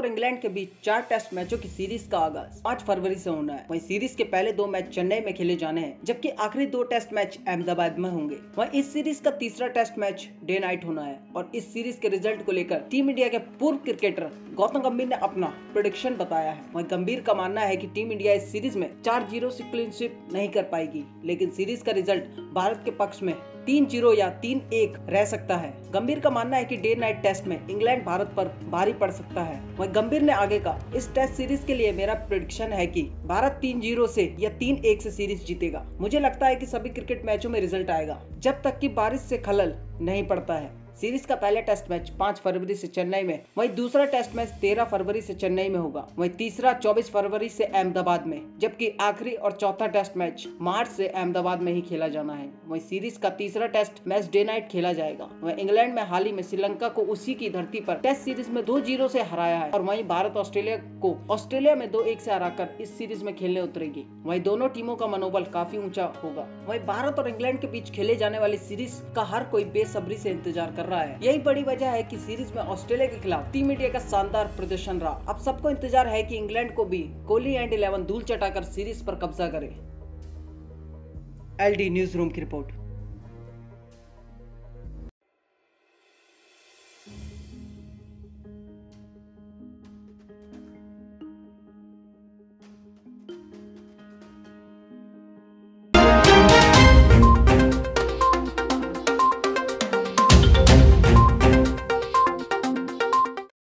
और इंग्लैंड के बीच 4 टेस्ट मैचों की सीरीज का आगाज 5 फरवरी से होना है। वहीं सीरीज के पहले 2 मैच चेन्नई में खेले जाने हैं, जबकि आखिरी 2 टेस्ट मैच अहमदाबाद में होंगे। वहीं इस सीरीज का तीसरा टेस्ट मैच डे नाइट होना है और इस सीरीज के रिजल्ट को लेकर टीम इंडिया के पूर्व क्रिकेटर गौतम गंभीर ने अपना प्रेडिक्शन बताया है। वहीं गंभीर का मानना है कि टीम इंडिया इस सीरीज में 4-0 से क्लीन स्वीप नहीं कर पाएगी, लेकिन सीरीज का रिजल्ट भारत के पक्ष में 3-0 या 3-1 रह सकता है। गंभीर का मानना है कि डे नाइट टेस्ट में इंग्लैंड भारत पर भारी पड़ सकता है। वहीं गंभीर ने आगे कहा, इस टेस्ट सीरीज के लिए मेरा प्रेडिक्शन है कि भारत 3-0 से या 3-1 से सीरीज जीतेगा। मुझे लगता है कि सभी क्रिकेट मैचों में रिजल्ट आएगा जब तक कि बारिश से खलल नहीं पड़ता है। सीरीज का पहला टेस्ट मैच 5 फरवरी से चेन्नई में, वहीं दूसरा टेस्ट मैच 13 फरवरी से चेन्नई में होगा। वहीं तीसरा 24 फरवरी से अहमदाबाद में, जबकि आखिरी और चौथा टेस्ट मैच मार्च से अहमदाबाद में ही खेला जाना है। वहीं सीरीज का तीसरा टेस्ट मैच डे नाइट खेला जाएगा। वहीं इंग्लैंड में हाल ही में श्रीलंका को उसी की धरती पर टेस्ट सीरीज में 2-0 से हराया है और वहीं भारत ऑस्ट्रेलिया को ऑस्ट्रेलिया में 2-1 से हराकर इस सीरीज में खेलने उतरेगी। वहीं दोनों टीमों का मनोबल काफी ऊंचा होगा। वहीं भारत और इंग्लैंड के बीच खेले जाने वाली सीरीज का हर कोई बेसब्री से इंतजार कर रहा है। यही बड़ी वजह है कि सीरीज में ऑस्ट्रेलिया के खिलाफ टीम इंडिया का शानदार प्रदर्शन रहा। अब सबको इंतजार है कि इंग्लैंड को भी कोहली एंड 11 धूल चटाकर सीरीज पर कब्जा करे। LD न्यूज रूम की रिपोर्ट।